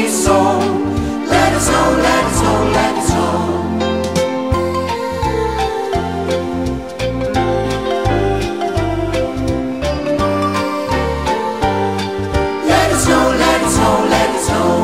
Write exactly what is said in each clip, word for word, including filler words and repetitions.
me so. Let it snow, let it snow, let it snow. Let it snow, let it snow, let it snow.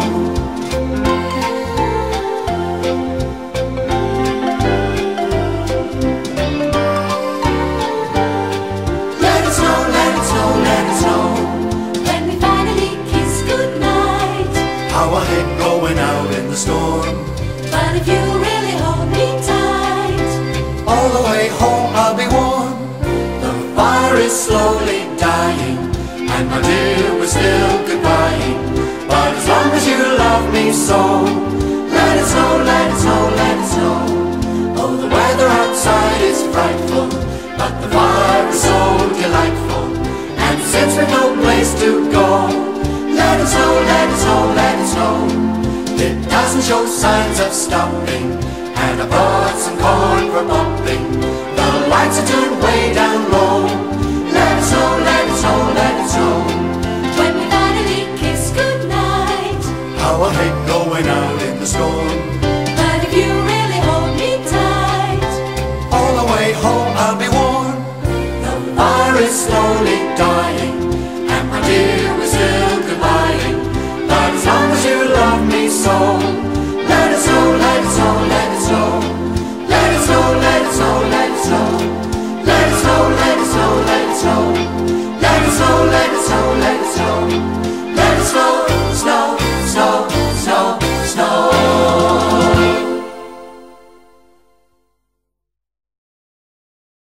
Let it snow, let it snow, let it snow. When we finally kiss goodnight, How I hate going out in the storm. but if you really hold me tight, All the way home I'll be warm. The fire is slowly dying, and my dear, we're still goodbying. But as long as you love me so, let it snow, let it snow, let it snow. Oh, the weather outside is frightful, but the fire is so delightful. And since we've no place to go, let it snow, let it snow, let it snow. It doesn't show signs of stopping, and I brought some corn for popping. The lights are turned way down low. Let it snow, let it snow, let it snow. when we finally kiss goodnight, How I hate going out in the storm. but if you really hold me tight, All the way home I'll be warm. The fire is slowly dying, and my dear, we're still goodbying. But as long as you love me so,